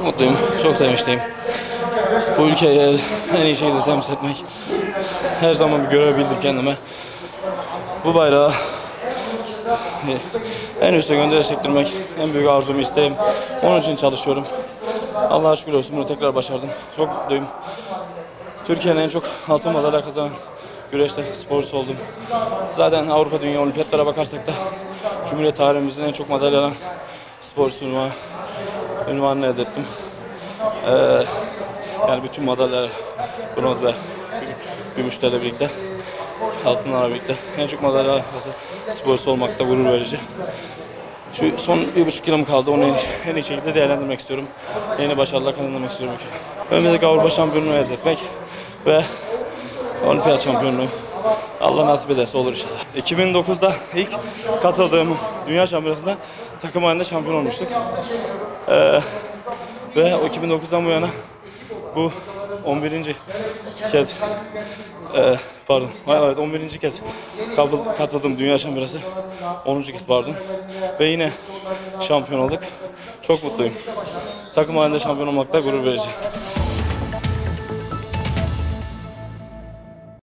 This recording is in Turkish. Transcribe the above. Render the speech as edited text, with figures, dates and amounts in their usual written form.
Çok mutluyum, çok sevinçliyim. Bu ülkeyi en iyi şekilde temsil etmek her zaman bir görev bildim kendime. Bu bayrağı en üste göndererek çektirmek en büyük arzum, isteğim. Onun için çalışıyorum. Allah'a şükür olsun, bunu tekrar başardım. Çok mutluyum. Türkiye'nin en çok altın madalya kazanan güreşte sporcusu oldum. Zaten Avrupa Dünya Olimpiyatlara bakarsak da Cumhuriyet tarihimizin en çok madalya alan sporcusu unvanını elde ettim. Yani bütün madalyalar, bronz ve gümüşlerle birlikte, altınlarla birlikte en çok madalya sporcusu olmak da gurur verici. Şu son 1,5 yılım kaldı. Onu en iyi şekilde değerlendirmek istiyorum. Yeni başarılar kazanmak istiyorum. Önümüzdeki Avrupa şampiyonluğu elde etmek ve olimpiyat şampiyonluğu. Allah nasip ederse olur inşallah. 2009'da ilk katıldığım dünya şampiyonasında takım halinde şampiyon olmuştuk. Ve o 2009'dan bu yana bu 11. kez pardon. Evet, 11. kez katıldığım dünya şampiyonası. 10. kez pardon. Ve yine şampiyon olduk. Çok mutluyum. Takım halinde şampiyon olmakta gurur verici.